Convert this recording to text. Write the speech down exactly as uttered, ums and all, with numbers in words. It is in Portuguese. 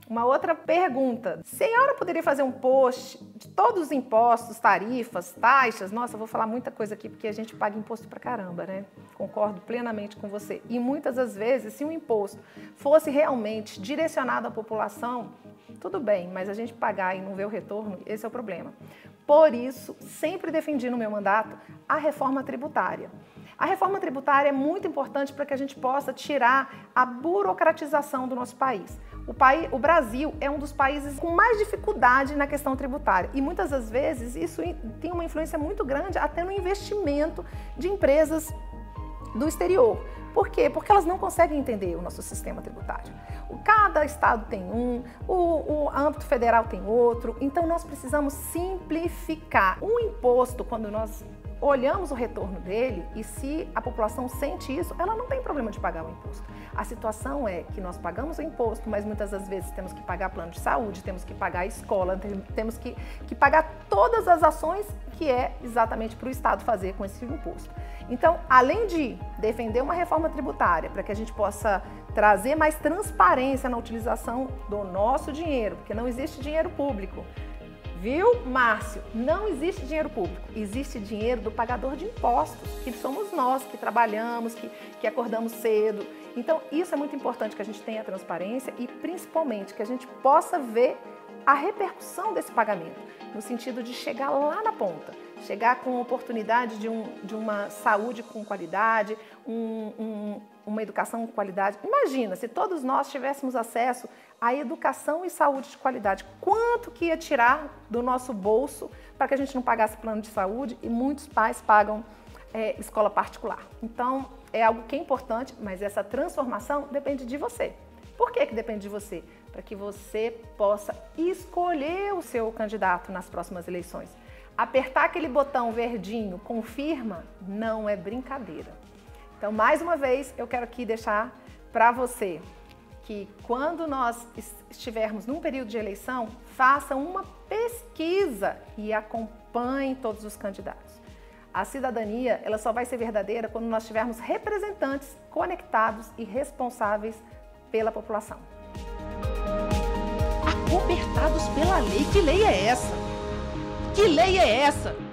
Uma outra pergunta. Senhora poderia fazer um post de todos os impostos, tarifas, taxas? Nossa, eu vou falar muita coisa aqui porque a gente paga imposto pra caramba, né? Concordo plenamente com você. E muitas das vezes, se o imposto fosse realmente direcionado à população, tudo bem, mas a gente pagar e não ver o retorno, esse é o problema. Por isso, sempre defendi no meu mandato a reforma tributária. A reforma tributária é muito importante para que a gente possa tirar a burocratização do nosso país. O, país, o Brasil é um dos países com mais dificuldade na questão tributária e muitas das vezes isso tem uma influência muito grande até no investimento de empresas do exterior. Por quê? Porque elas não conseguem entender o nosso sistema tributário. Cada estado tem um, o, o âmbito federal tem outro, então nós precisamos simplificar. Um imposto, quando nós olhamos o retorno dele e se a população sente isso, ela não tem problema de pagar o imposto. A situação é que nós pagamos o imposto, mas muitas das vezes temos que pagar plano de saúde, temos que pagar a escola, temos que, que pagar todas as ações que é exatamente para o Estado fazer com esse imposto. Então, além de defender uma reforma tributária para que a gente possa trazer mais transparência na utilização do nosso dinheiro, porque não existe dinheiro público. Viu, Márcio? Não existe dinheiro público, existe dinheiro do pagador de impostos, que somos nós que trabalhamos, que, que acordamos cedo. Então, isso é muito importante que a gente tenha transparência e, principalmente, que a gente possa ver a repercussão desse pagamento, no sentido de chegar lá na ponta, chegar com a oportunidade de, um, de uma saúde com qualidade, um, um, uma educação com qualidade. Imagina, se todos nós tivéssemos acesso à educação e saúde de qualidade, quanto que ia tirar do nosso bolso para que a gente não pagasse plano de saúde e muitos pais pagam é, escola particular. Então, é algo que é importante, mas essa transformação depende de você. Por que que depende de você? Para que você possa escolher o seu candidato nas próximas eleições. Apertar aquele botão verdinho, confirma, não é brincadeira. Então, mais uma vez, eu quero aqui deixar para você que quando nós estivermos num período de eleição, faça uma pesquisa e acompanhe todos os candidatos. A cidadania, ela só vai ser verdadeira quando nós tivermos representantes conectados e responsáveis pela população. Acobertados pela lei? Que lei é essa? Que lei é essa?